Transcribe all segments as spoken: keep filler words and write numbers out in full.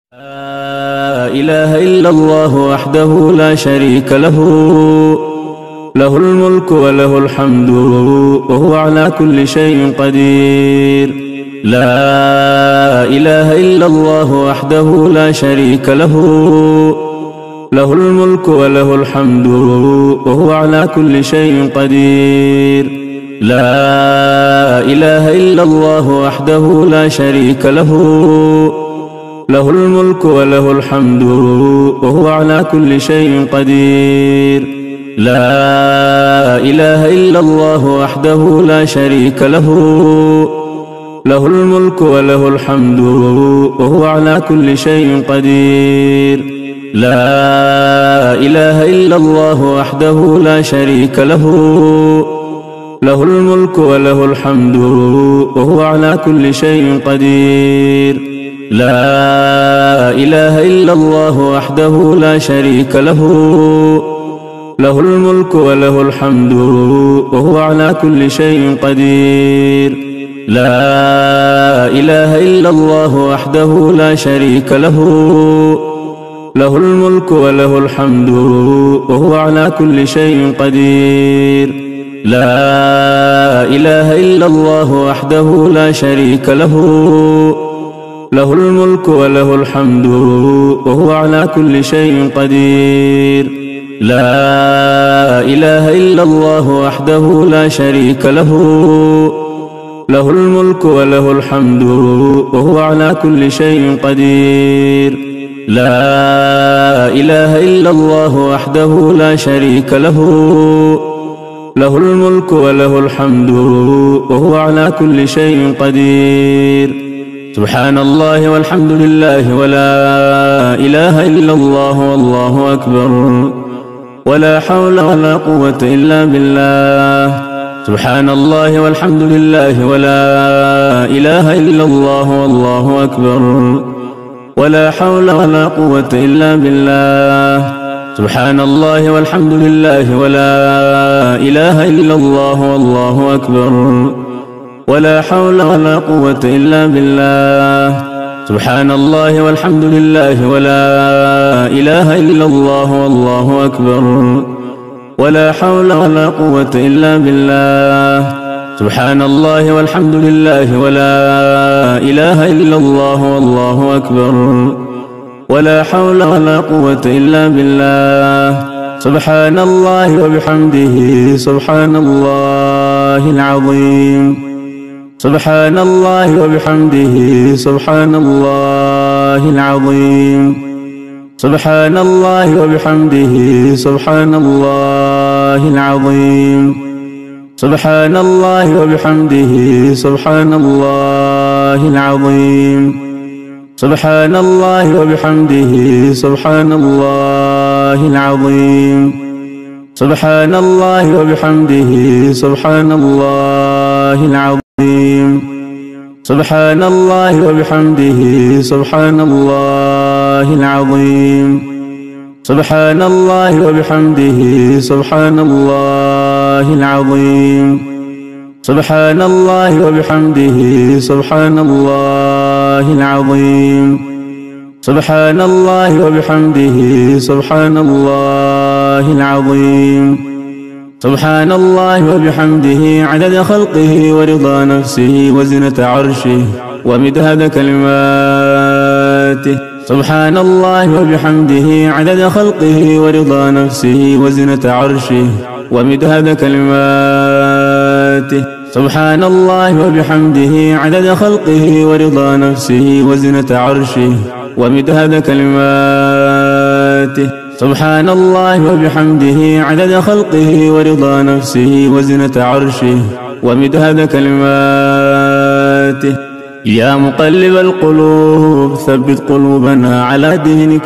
لا إله إلا الله وحده لا شريك له، له الملك وله الحمد وهو على كل شيء قدير. لا إله إلا الله وحده لا شريك له، له الملك وله الحمد وهو على كل شيء قدير. لا إله إلا الله وحده لا شريك له، له الملك وله الحمد وهو على كل شيء قدير. لا إله إلا الله وحده لا شريك له، له الملك وله الحمد وهو على كل شيء قدير. لا إله إلا الله وحده لا شريك له، له الملك وله الحمد وهو على كل شيء قدير. لا إله إلا الله وحده لا شريك له، له الملك وله الحمد وهو على كل شيء قدير. لا إله إلا الله وحده لا شريك له، له الملك وله الحمد وهو على كل شيء قدير. لا إله إلا الله وحده لا شريك له، له الملك وله الحمد وهو على كل شيء قدير. لا إله إلا الله وحده لا شريك له، له الملك وله الحمد وهو على كل شيء قدير. لا إله إلا الله وحده لا شريك له، له الملك وله الحمد وهو على كل شيء قدير. سبحان الله والحمد لله ولا إله إلا الله والله أكبر، ولا حول ولا قوة إلا بالله. سبحان الله والحمد لله ولا إله إلا الله والله أكبر، ولا حول ولا قوة إلا بالله. سبحان الله والحمد لله ولا إله إلا الله والله أكبر، ولا حول ولا قوة إلا بالله. سبحان الله والحمد لله ولا إله إلا الله والله أكبر، ولا حول ولا قوة إلا بالله. سبحان الله والحمد لله ولا إله إلا الله والله أكبر، ولا حول ولا قوة إلا بالله. سبحان الله وبحمده سبحان الله العظيم. سبحان الله وبحمده سبحان الله العظيم. سبحان الله وبحمده سبحان الله العظيم. سبحان الله وبحمده سبحان الله العظيم. سبحان الله وبحمده سبحان الله العظيم. سبحان الله وبحمده سبحان الله العظيم. سبحان الله وبحمده سبحان الله العظيم. سبحان الله وبحمده سبحان الله العظيم. سبحان الله وبحمده سبحان الله العظيم. سبحان الله وبحمده سبحان الله العظيم. سبحان الله وبحمده عدد خلقه ورضا نفسه وزنة عرشه ومداد كلماته. سبحان الله وبحمده عدد خلقه ورضا نفسه وزنة عرشه ومداد كلماته. سبحان الله وبحمده عدد خلقه ورضا نفسه وزنة عرشه ومداد كلماته. سبحان الله وبحمده عدد خلقه ورضا نفسه وزنة عرشه ومداد كلماته. يا مقلب القلوب ثبت قلوبنا على دينك.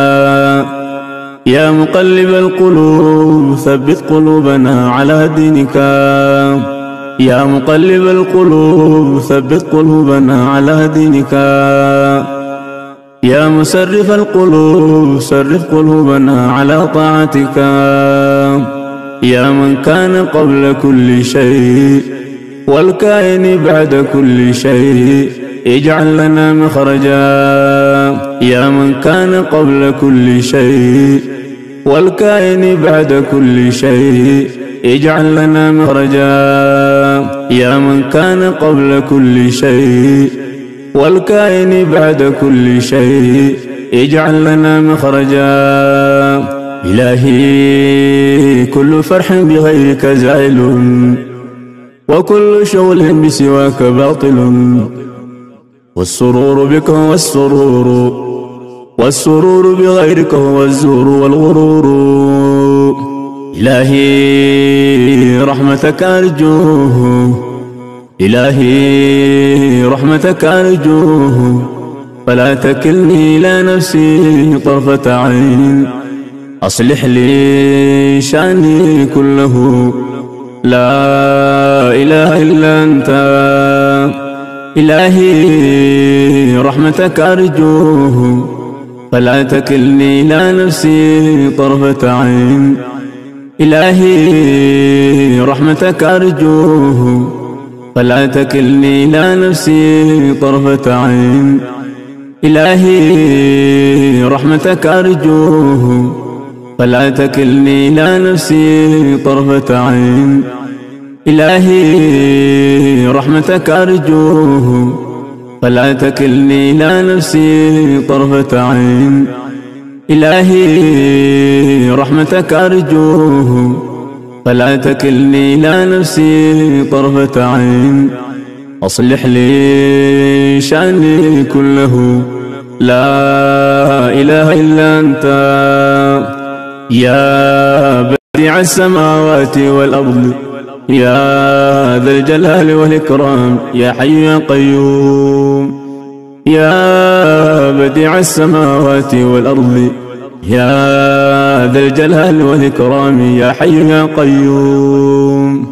يا مقلب القلوب ثبت قلوبنا على دينك. يا مقلب القلوب ثبت قلوبنا على دينك. يا مسرف القلوب صرف قلوبنا على طاعتك. يا من كان قبل كل شيء والكائن بعد كل شيء اجعل لنا مخرجا. يا من كان قبل كل شيء والكائن بعد كل شيء اجعل لنا مخرجا. يا من كان قبل كل شيء والكائن بعد كل شيء اجعل لنا مخرجا. إلهي كل فرح بغيرك زائل وكل شغل بسواك باطل، والسرور بك هو السرور والسرور بغيرك هو الزور والغرور. إلهي رحمتك أرجوه، إلهي رحمتك أرجوه، فلا تكلني إلى نفسي طرفة عين، أصلح لي شأني كله، لا إله إلا أنت. إلهي رحمتك أرجوه، فلا تكلني إلى نفسي طرفة عين. إلهي رحمتك أرجوه، فلا تكلني إلى نفسي طرفة عين. إلهي رحمتك أرجوه، فلا تكلني إلى نفسي طرفة عين. إلهي رحمتك أرجوه، فلا تكلني إلى نفسي طرفة عين. إلهي رحمتك أرجوه، فلا تكلني إلى نفسي طرفة عين، أصلح لي شأني كله، لا إله إلا أنت. يا بديع السماوات والأرض، يا ذا الجلال والإكرام، يا حي يا قيوم. يا بديع السماوات والأرض، يا ذا الجلال والإكرام، يا حي يا قيوم.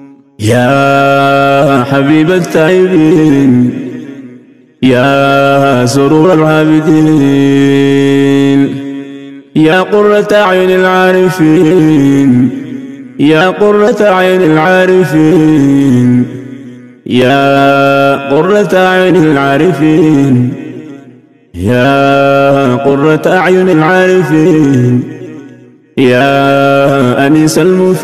يا حبيب التائبين، يا سرور العابدين، يا قرة أعين العارفين، يا قرة أعين العارفين، يا قرة أعين العارفين، يا قرة أعين العارفين، يا أنيس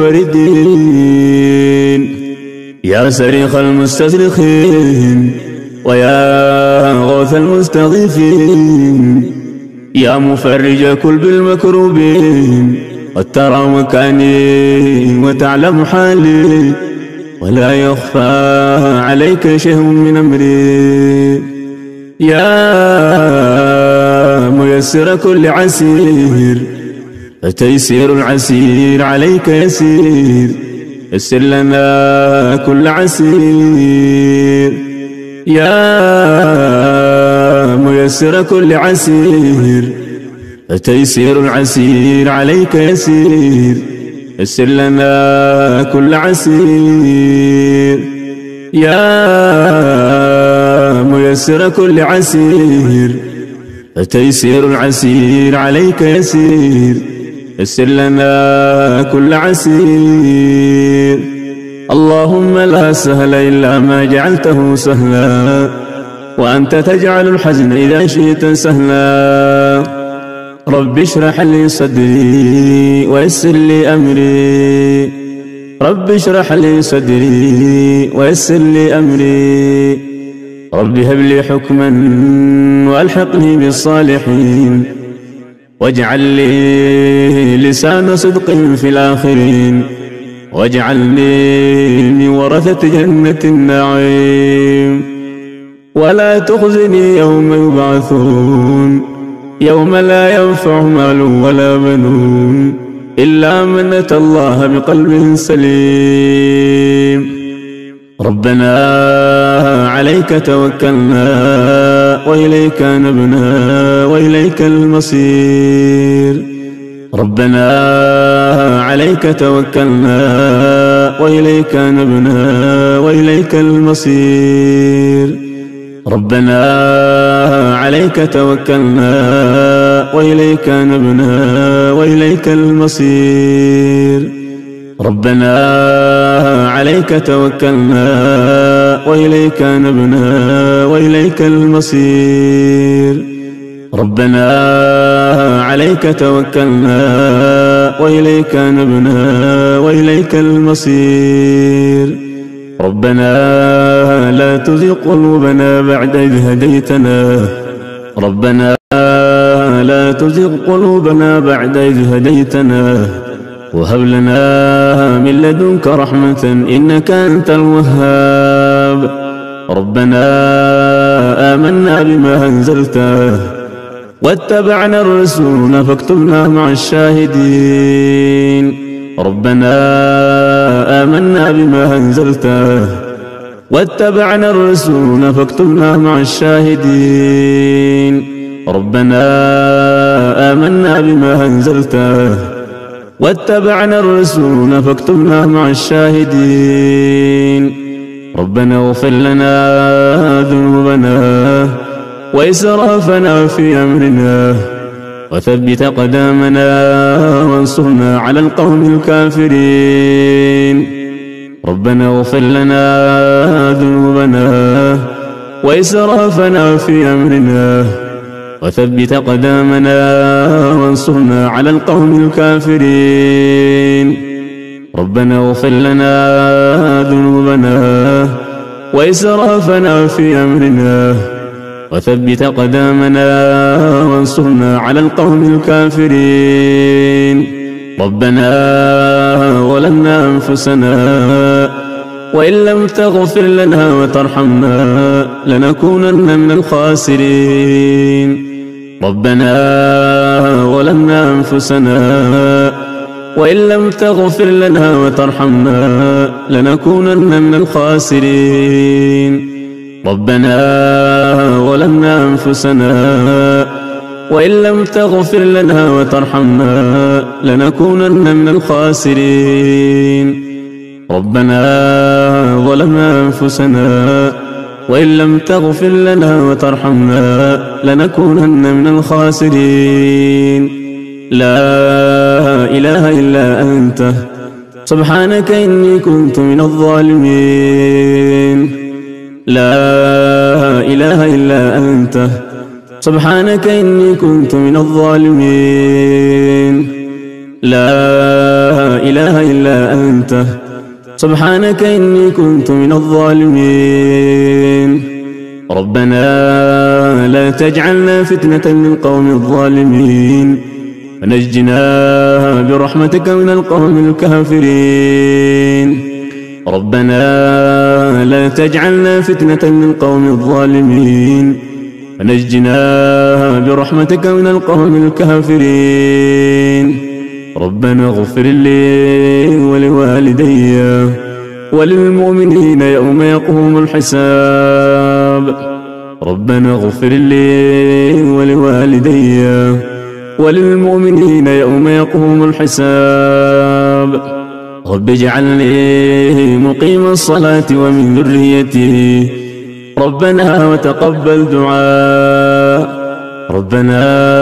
المنفردين، يا صريخ المستصرخين، ويا غوث المستغيثين، يا مفرج كلب المكروبين، قد ترى مكاني وتعلم حالي، ولا يخفى عليك شيء من أمري. يا ميسر كل عسير، فتيسير العسير عليك يسير، يسر لنا كل عسير. يا ميسر كل عسير، فتيسير العسير عليك يسير، يسر لنا كل عسير. يا ميسر كل عسير، فتيسير العسير عليك يسير، يسر لنا كل عسير. اللهم لا سهل إلا ما جعلته سهلا، وأنت تجعل الحزن إذا شئت سهلا. رب اشرح لي صدري ويسر لي أمري، رب اشرح لي صدري ويسر لي أمري. رب هب لي حكما وألحقني بالصالحين، واجعل لي لسان صدق في الآخرين، واجعلني من ورثة جنة النعيم. ولا تخزني يوم يبعثون، يوم لا ينفع مال ولا بنون إلا من أتى الله بقلب سليم. ربنا عليك توكلنا وإليك نبنا وإليك المصير. ربنا عليك توكلنا وإليك نبنا وإليك المصير. ربنا عليك توكلنا وإليك نبنا وإليك المصير. ربنا عليك توكلنا وإليك نبنا وإليك المصير. ربنا عليك توكلنا وإليك نبنا وإليك المصير. ربنا لا تزغ قلوبنا بعد إذ هديتنا ربنا لا تزغ قلوبنا بعد إذ هديتنا وهب لنا من لدنك رحمة إنك أنت الوهاب. ربنا آمنا بما أنزلته واتبعنا الرسول فاكتبنا مع الشاهدين. ربنا آمنا بما أنزلته واتبعنا الرسول فاكتبنا مع الشاهدين. ربنا آمنا بما أنزلته واتبعنا الرسول فاكتبنا مع الشاهدين. ربنا اغفر لنا ذنوبنا وإسرافنا في أمرنا وثبت قدامنا وانصرنا على القوم الكافرين. ربنا اغفر لنا ذنوبنا وإسرافنا في أمرنا وثبت قدامنا وانصرنا على القوم الكافرين. ربنا اغفر لنا ذنوبنا وإسرافنا في أمرنا وثبت قدامنا وانصرنا على القوم الكافرين. ربنا ظلمنا أنفسنا وإن لم تغفر لنا وترحمنا لنكونن من الخاسرين. ربنا ظلمنا أنفسنا وإن لم تغفر لنا وترحمنا لنكونن من الخاسرين. ربنا ظلمنا أنفسنا وإن لم تغفر لنا وترحمنا لنكونن من الخاسرين. ربنا ظلمنا أنفسنا وإن لم تغفر لنا وترحمنا لنكونن من الخاسرين. لا إله إلا أنت سبحانك إني كنت من الظالمين. لا إله إلا أنت سبحانك إني كنت من الظالمين. لا إله إلا أنت سبحانك إني كنت من الظالمين. ربنا لا تجعلنا فتنة للقوم الظالمين ونجنا برحمتك من القوم الكافرين. ربنا لا تجعلنا فتنة للقوم الظالمين ونجنا برحمتك من القوم الكافرين. ربنا اغفر لي ولوالدي وللمؤمنين يوم يقوم الحساب. ربنا اغفر لي ولوالدي وللمؤمنين يوم يقوم الحساب. رب اجعلني مقيم الصلاة ومن ذريتي ربنا وتقبل دعاء. ربنا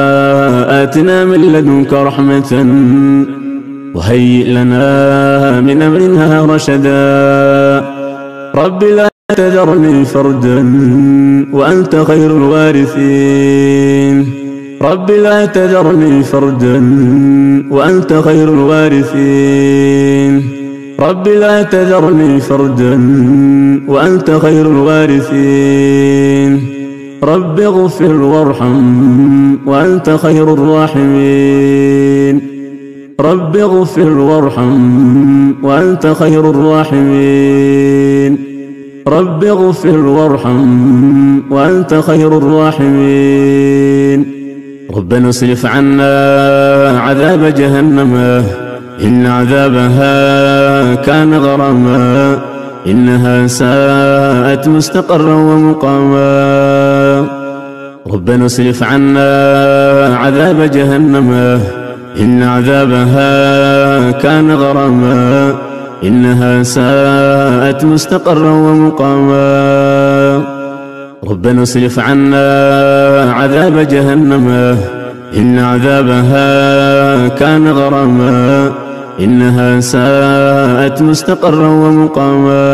آتنا من لدنك رحمة وهيئ لنا من أمرنا رشدا. رب لا تذرني فردا وأنت خير الوارثين. رب لا تذرني فردا وأنت خير الوارثين. رب لا تذرني فردا وأنت خير الوارثين. رب اغفر وارحم وأنت خير الراحمين. رب اغفر وارحم وأنت خير الراحمين. رب اغفر وارحم وأنت خير الراحمين. ربنا اصرف عنا عذاب جهنم إن عذابها كان غراما إنها ساءت مستقرا ومقاما. ربنا اصرف عنا عذاب جهنم إن عذابها كان غراما إنها ساءت مستقرا ومقاما. ربنا اصرف عنا عذاب جهنم إن عذابها كان غراما إنها ساءت مستقرا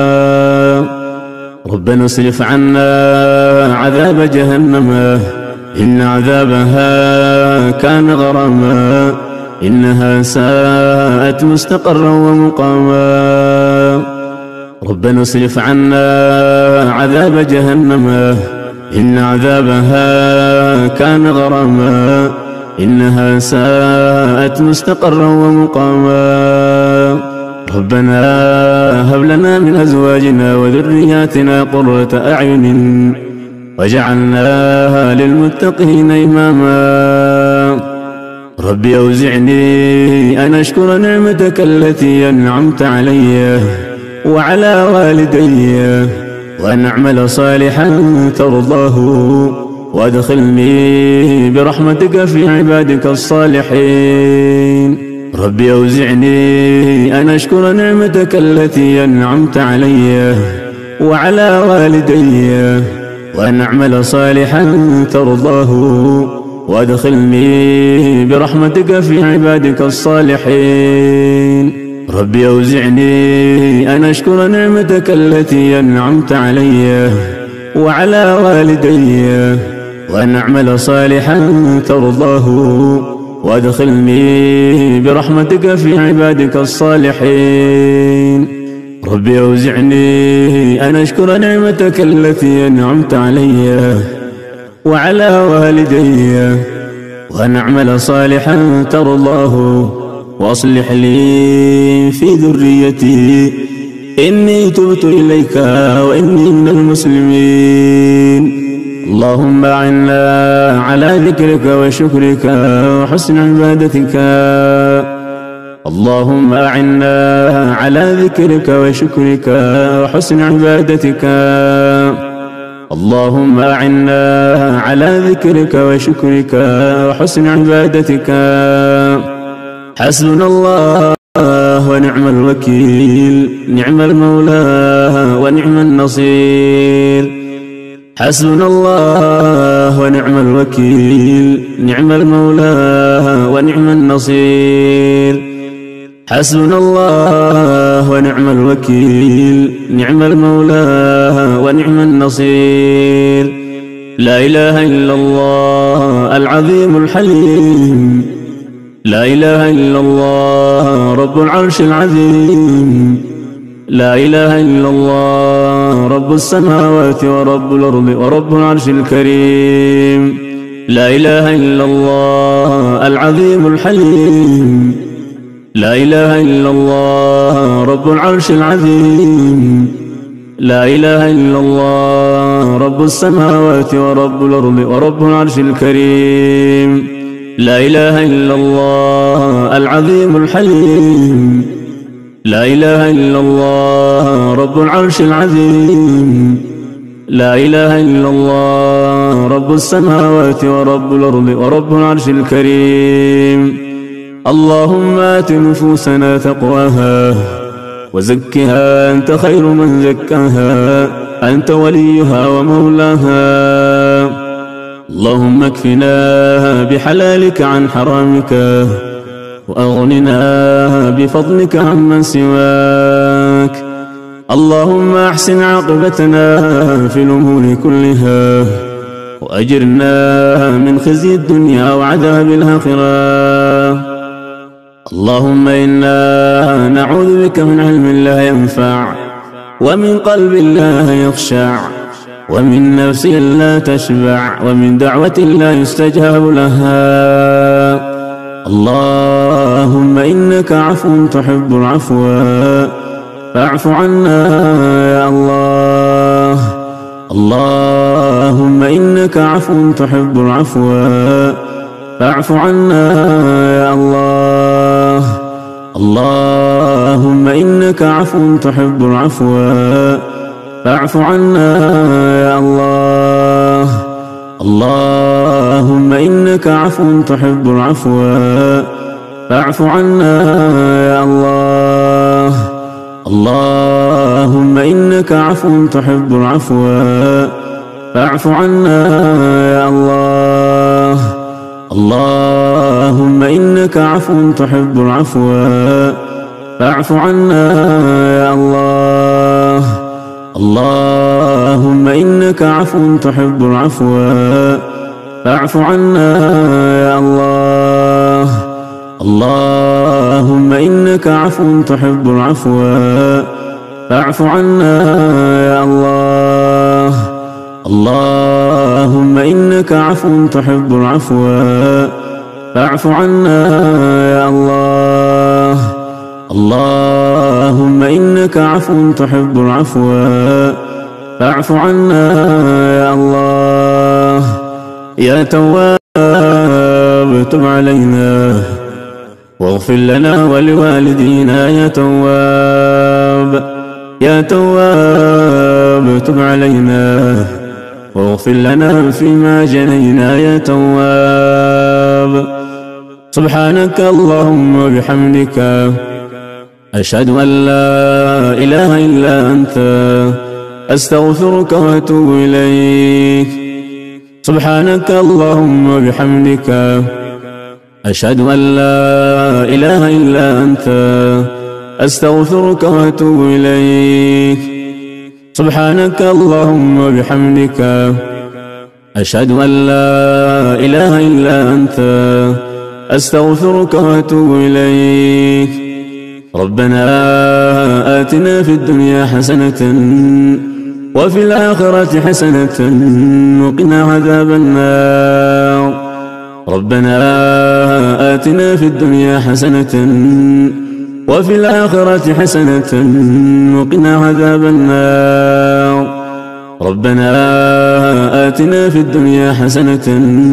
ومقاما. ربنا اصرف عنا عذاب جهنم إن عذابها كان غراما إنها ساءت مستقرا ومقاما ربنا اصرف عنا عذاب جهنم إن عذابها كان غراما إنها ساءت مستقرا ومقاما ربنا هب لنا من أزواجنا وذرياتنا قرة أعين واجعلنا للمتقين إماما ربي أوزعني أن أشكر نعمتك التي أنعمت علي وعلى والدي وأن أعمل صالحا ترضاه وأدخلني برحمتك في عبادك الصالحين ربي أوزعني أن أشكر نعمتك التي أنعمت علي وعلى والدي وأن أعمل صالحا ترضاه وأدخلني برحمتك في عبادك الصالحين ربي أوزعني أن أشكر نعمتك التي أنعمت علي وعلى والدي وأن أعمل صالحا ترضاه وأدخلني برحمتك في عبادك الصالحين ربي أوزعني أن أشكر نعمتك التي أنعمت علي وعلى والدي وأن أعمل صالحا ترضاه وأصلح لي في ذريتي إني تبت إليك وإني من المسلمين اللهم أعنا على ذكرك وشكرك وحسن عبادتك اللهم أعنا على ذكرك وشكرك وحسن عبادتك اللهم أعنا على ذكرك وشكرك وحسن عبادتك حسبنا الله ونعم الوكيل نعم المولى ونعم النصير حسبنا الله ونعم الوكيل نعم المولى ونعم النصير حسبنا الله ونعم الوكيل نعم المولى ونعم النصير لا إله إلا الله العظيم الحليم لا إله إلا الله رب العرش العظيم لا إله إلا الله رب السماوات ورب الأرض ورب العرش الكريم لا إله إلا الله العظيم الحليم لا إله إلا الله رب العرش العظيم لا إله إلا الله رب السماوات ورب الأرض ورب العرش الكريم لا إله إلا الله العظيم الحليم لا إله إلا الله رب العرش العظيم لا إله إلا الله رب السماوات ورب الأرض ورب العرش الكريم اللهم آت نفوسنا تقواها وزكها أنت خير من زكاها أنت وليها ومولاها اللهم اكفنا بحلالك عن حرامك وأغننا بفضلك عمن سواك اللهم أحسن عاقبتنا في الأمور كلها وأجرنا من خزي الدنيا وعذاب الآخرة اللهم إنا نعوذ بك من علم لا ينفع ومن قلب لا يخشع ومن نفس لا تشبع ومن دعوة لا يستجاب لها اللهم إنك عفو تحب العفو فاعف عنا يا الله اللهم إنك عفو تحب العفو فاعف عنا يا الله اللهم إنك عفو تحب العفو فاعف عنا يا الله اللهم إنك عفو تحب العفو فاعف عنا يا الله اللهم إنك عفو تحب العفو فاعف عنا يا الله اللهم إنك عفو تحب العفو فاعف عنا يا الله اللهم إنك عفو تحب العفو فاعف عنا يا الله. اللهم إنك عفو تحب العفو فاعف عنا يا الله. اللهم إنك عفو تحب العفو فاعف عنا يا الله. اللهم إنك عفو تحب العفو فاعف عنا يا الله. يا تواب تب علينا واغفر لنا ولوالدينا. يا تواب يا تواب تب علينا واغفر لنا فيما جنينا. يا تواب سبحانك اللهم وبحمدك أشهد أن لا إله إلا أنت أستغفرك وأتوب إليك. سبحانك اللهم وبحمدك أشهد أن لا إله إلا أنت أستغفرك وأتوب إليك. سبحانك اللهم وبحمدك أشهد أن لا إله إلا أنت أستغفرك وأتوب إليك. ربنا آتنا في الدنيا حسنة وفي الآخرة حسنة وقنا عذاب النار. ربنا آتنا في الدنيا حسنة وفي الآخرة حسنة وقنا عذاب النار. ربنا آتنا في الدنيا حسنة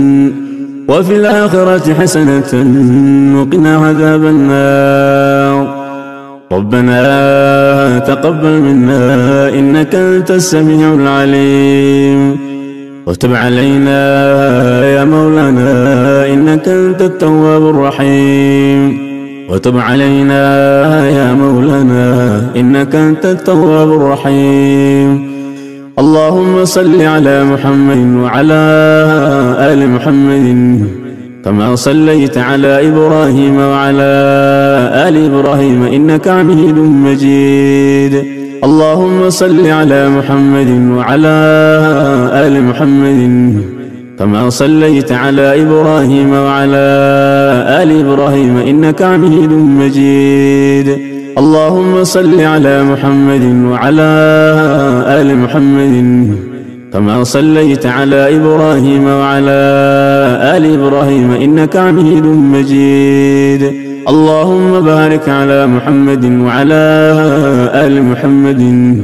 وفي الآخرة حسنة وقنا عذاب النار. ربنا تقبل منا إنك أنت السميع العليم وتب علينا يا مولانا إنك أنت التواب الرحيم. وتب علينا يا مولانا إنك أنت التواب الرحيم. اللهم صل على محمد وعلى آل محمد كما صليت على إبراهيم وعلى آل إبراهيم إنك حميد مجيد. اللهم صل على محمد وعلى آل محمد كما صليت على إبراهيم وعلى آل إبراهيم إنك حميد مجيد. اللهم صل على محمد وعلى آل محمد كما صليت على إبراهيم وعلى آل إبراهيم إنك حميد مجيد. اللهم بارك على محمد وعلى آل محمد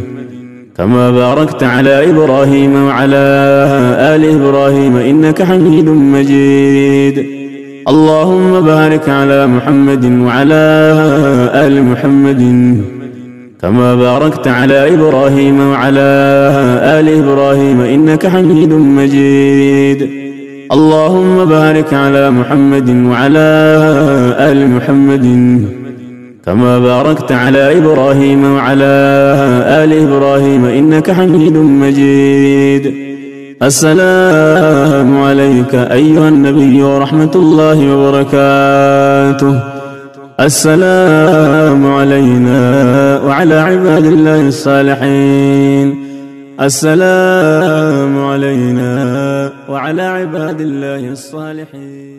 كما باركت على إبراهيم وعلى آل إبراهيم إنك حميد مجيد. اللهم بارك على محمد وعلى آل محمد كما باركت على إبراهيم وعلى آل إبراهيم إنك حميد مجيد. اللهم بارك على محمد وعلى آل محمد كما باركت على إبراهيم وعلى آل إبراهيم إنك حميد مجيد. السلام عليك أيها النبي ورحمة الله وبركاته. السلام علينا وعلى عباد الله الصالحين. السلام علينا وعلى عباد الله الصالحين.